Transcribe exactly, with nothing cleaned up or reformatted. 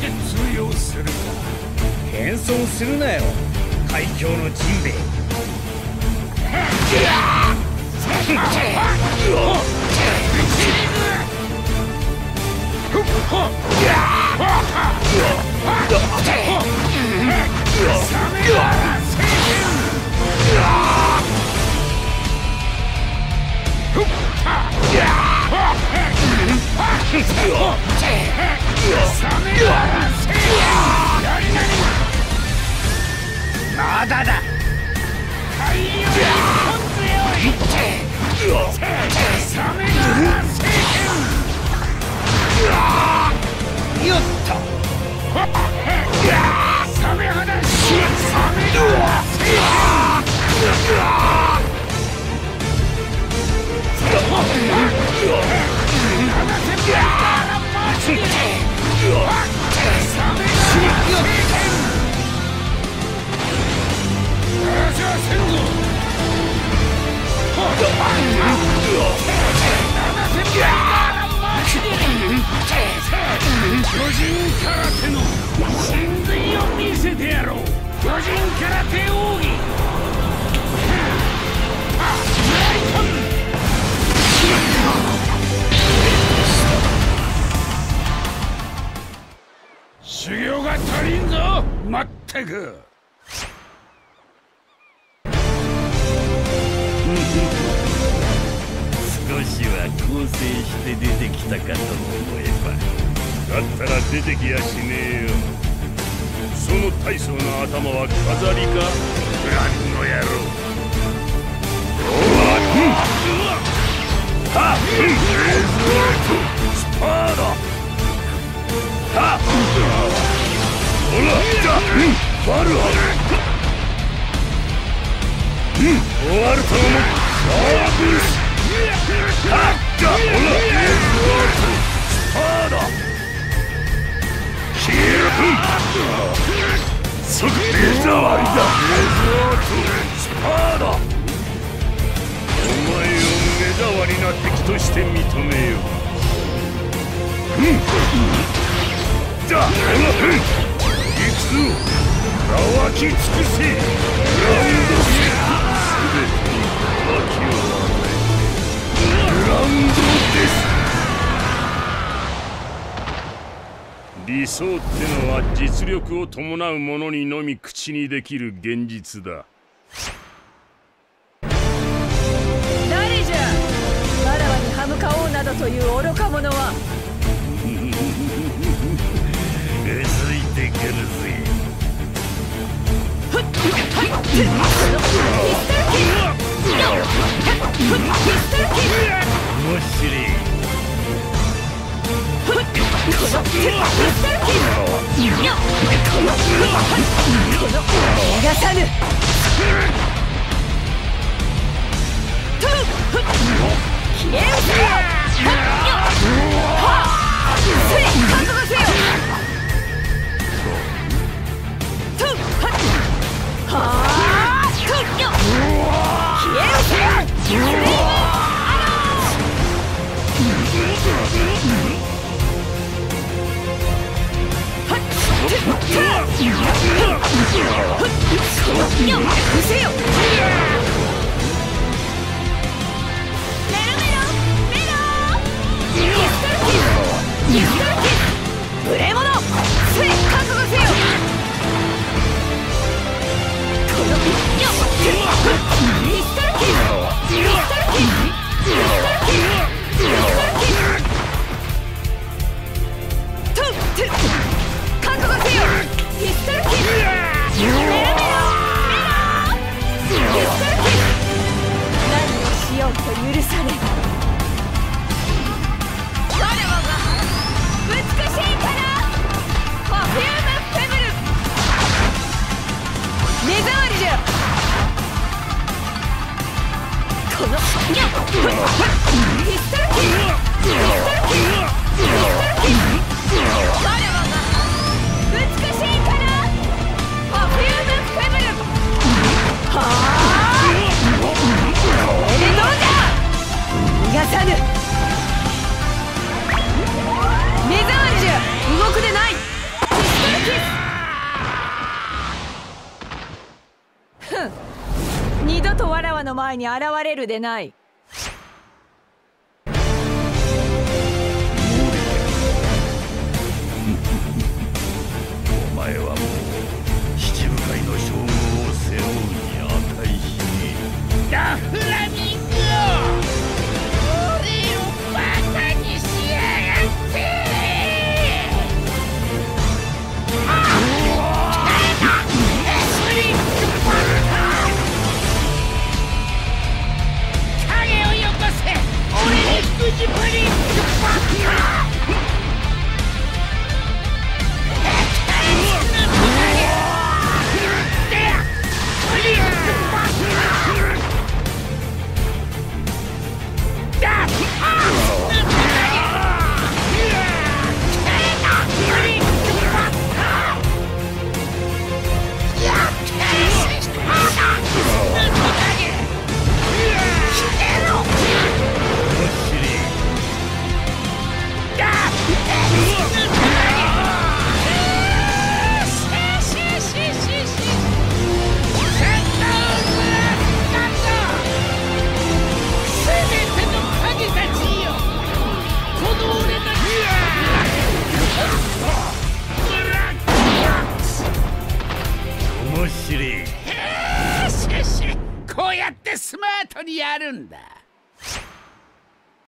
で通用するか。 謙遜するなよ、海峡のジンベエ。まだだ。よっと。サメ肌しサメだ。巨人空手の神髄を見せてやろう。巨人空手奥義。修行が足りんぞ。まったく。 少しは構成して出てきたかと思えば。 だったら出てきやしねえよ。その大層な頭は飾りか。フランの野郎。はっスパーだ。はっほらバルハ終わると思う。はっほらスパーだ。消える。即目障りだ。スパーだ。お前を目障りな敵として認めよう。だほら行くぞ。乾き尽くせ。ラウンドせ全てに乾きを与えラウンドです。理想ってのは実力を伴う者にのみ口にできる現実だ。 誰じゃわらわに歯向かおうなどという愚か者は。 うついてくるぜ。面白い。 逃がさぬ。消えうせよ。覚悟せよ。はあ消えうせよ。無礼者、せい覚悟せよ。このミスターキーミスターキーミスターキーミスターキートゥトゥ覚悟せよ。ピストルキーメロメロメロピストルキー何をしようと許され。我らが美しいからパフュームフェブル目障りじゃ。このピストルキーピストルキーピストルキー我らが美しいからパフュームフェブル。はあこれでどうじゃ。逃がさぬ。目障りじゃ動くでない。 前に現れるでない。 お前はもう七部会の将軍を背負うに値しねえ。 ラフラミンゴ、俺をバカにしやがって。影をよこせ、俺にくじぶり。こうやってスマートにやるんだ。